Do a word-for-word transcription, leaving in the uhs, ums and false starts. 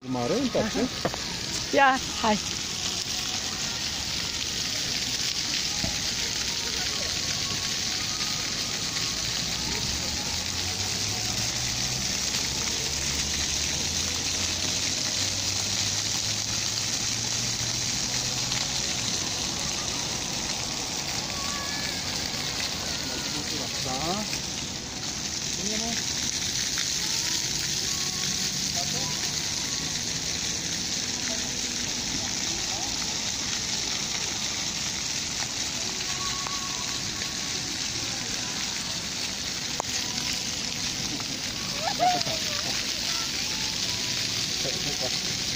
Mare, întoarce? Ia, hai. Da. Bine, mă? Hai, hai, hai.